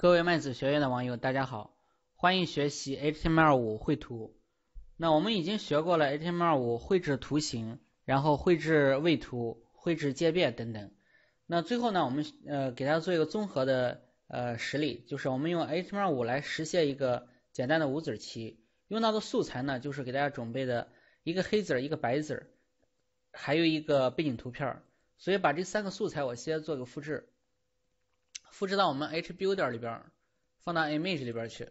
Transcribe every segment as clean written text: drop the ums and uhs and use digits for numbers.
各位麦子学院的网友，大家好，欢迎学习 HTML5 绘图。那我们已经学过了 HTML5 绘制图形，然后绘制位图、绘制界面等等。那最后呢，我们给大家做一个综合的实例，就是我们用 HTML5 来实现一个简单的无字旗。用到的素材呢，就是给大家准备的一个黑字、一个白字，还有一个背景图片。所以把这三个素材我先做个复制。复制到我们 HBuilder 里边，放到 Image 里边去。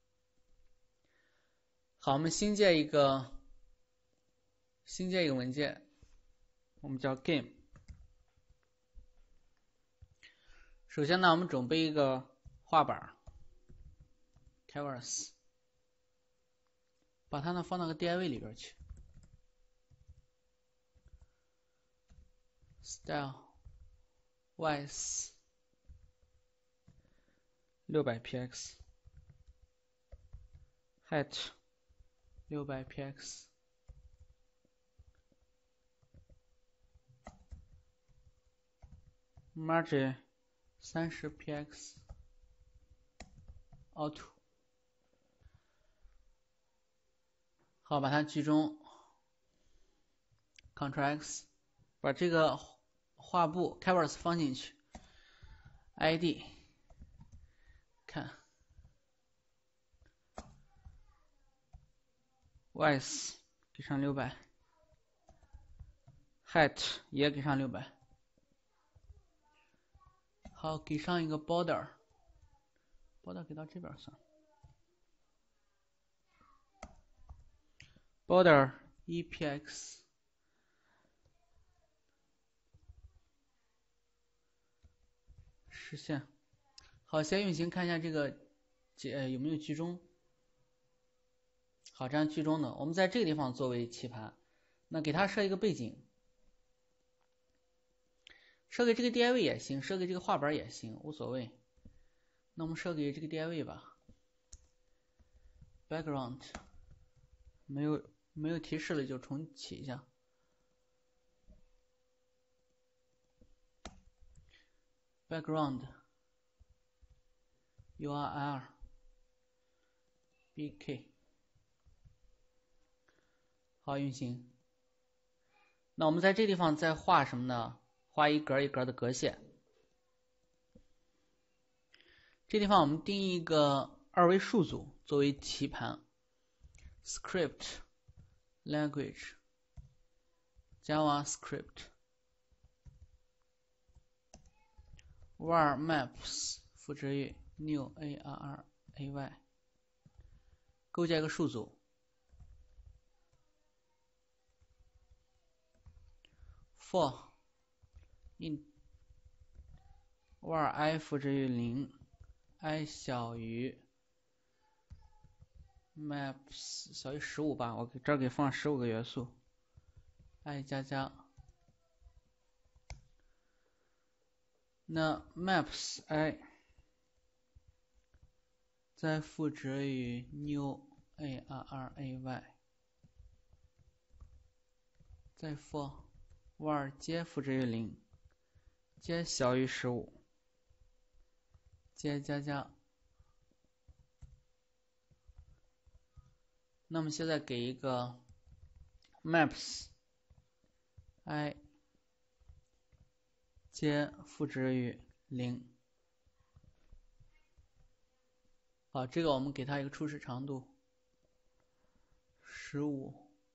好，我们新建一个文件，我们叫 Game。首先呢，我们准备一个画板 Canvas， 把它呢放到个 div 里边去。Style Width 600px Height 600px Margin 30px Auto。 好，把它集中 Ctrl X， 把这个画布 Canvas 放进去， ID 看 Width 给上600， Height 也给上600。好，给上一个 border 给到这边算。border EPX 实现。好，先运行看一下这个有没有居中。好，这样居中的，我们在这个地方作为棋盘，那给它设一个背景，设给这个 div 也行，设给这个画板也行，无所谓。那我们设给这个 div 吧。background 没有提示了就重启一下。background URL BK。 好，运行。那我们在这地方再画什么呢？画一格一格的格线。这地方我们定义一个二维数组作为棋盘 ，script language JavaScript var maps 复制于 new array， 构建一个数组 for int var I 复制于0 ，i 小于 maps 小于15吧，我这儿给放15个元素 ，i 加加，那 maps i 再复制于 new array， 再 for var 接复制于0， 接小于15， 接加加。那么现在给一个 maps i 接复制于0。好，这个我们给它一个初始长度15，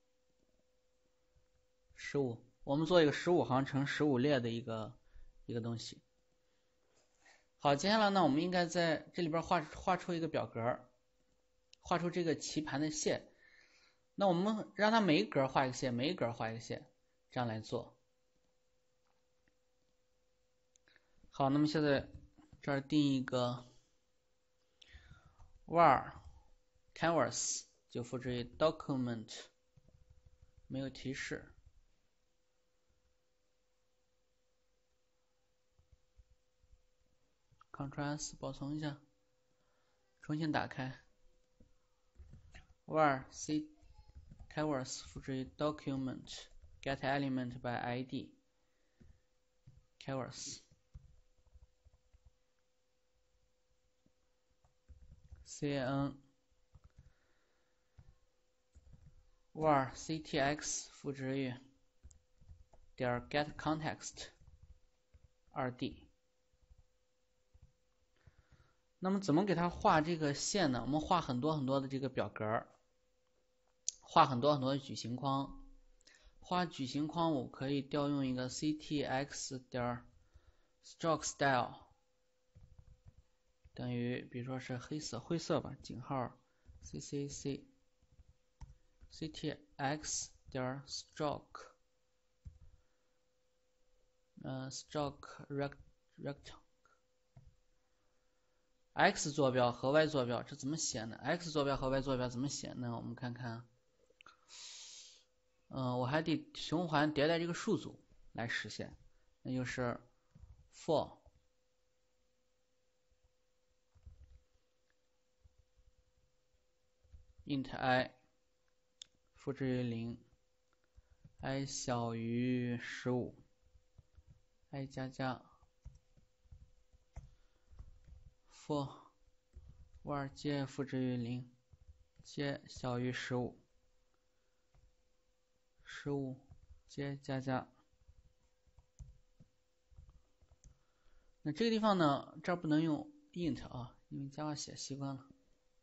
我们做一个15行乘15列的一个东西。好，接下来呢，我们应该在这里边画出一个表格，画出这个棋盘的线。那我们让它每一格画一个线，每一格画一个线，这样来做。好，那么现在这儿定一个 var canvas 就复制于 document， 没有提示。Ctrl S 保存一下，重新打开 var c canvas 复制于 document get element by id canvas。 cn var ctx 复制域点 get context 2D。那么怎么给它画这个线呢？我们画很多很多的这个表格，画很多很多的矩形框。画矩形框我可以调用一个 ctx 点 stroke style 等于比如说是黑色灰色吧，井号 ccc ctx 点 stroke stroke rectangle x 坐标和 y 坐标这怎么写呢？ x 坐标和 y 坐标怎么写呢？我们看看，我还得循环迭代这个数组来实现，那就是 for int i 复制于0 i 小于15 i 加加 for var 接复制于0接小于15 15接加加。那这个地方呢，这儿不能用 int 啊，因为 Java 写习惯了。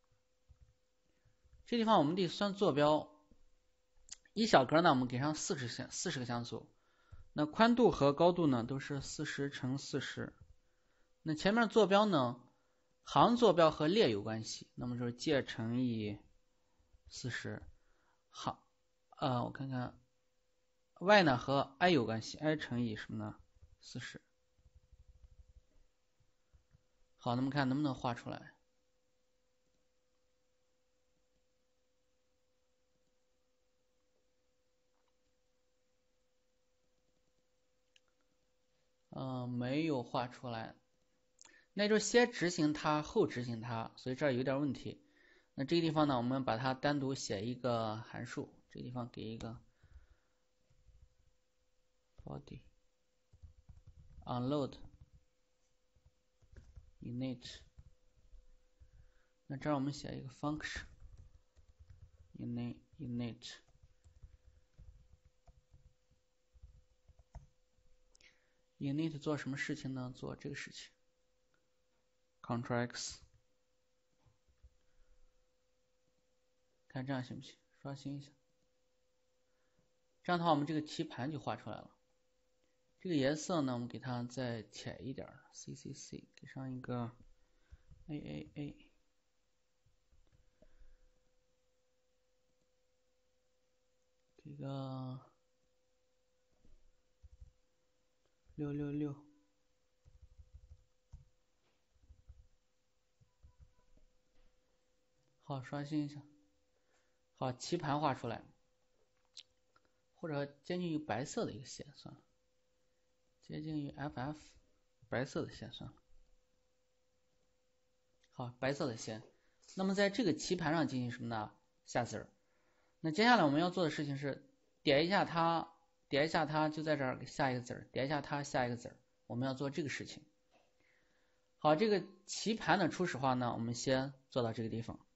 这地方我们得算坐标，一小格呢我们给上40个像素，那宽度和高度呢都是40乘40。那前面坐标呢，行坐标和列有关系，那么就是介乘以40。好，我看看 y 呢和 i 有关系 ，i 乘以什么呢？40。好，那么看能不能画出来。没有画出来，那就先执行它后执行它，所以这儿有点问题。那这个地方呢，我们把它单独写一个函数，这个地方给一个 body unload init， 那这儿我们写一个 function init init 做什么事情呢？做这个事情 Ctrl X， 看这样行不行？刷新一下，这样的话我们这个棋盘就画出来了。这个颜色呢，我们给它再浅一点 ，CCC 给上一个 AAA， 给个666。好，刷新一下。好，棋盘画出来，或者接近于白色的一个线算了，接近于 FF 白色的线算了。好，白色的线。那么在这个棋盘上进行什么呢？下字儿。那接下来我们要做的事情是点一下它，点一下它就在这儿下一个字儿，点一下它下一个字儿。我们要做这个事情。好，这个棋盘的初始化呢，我们先做到这个地方。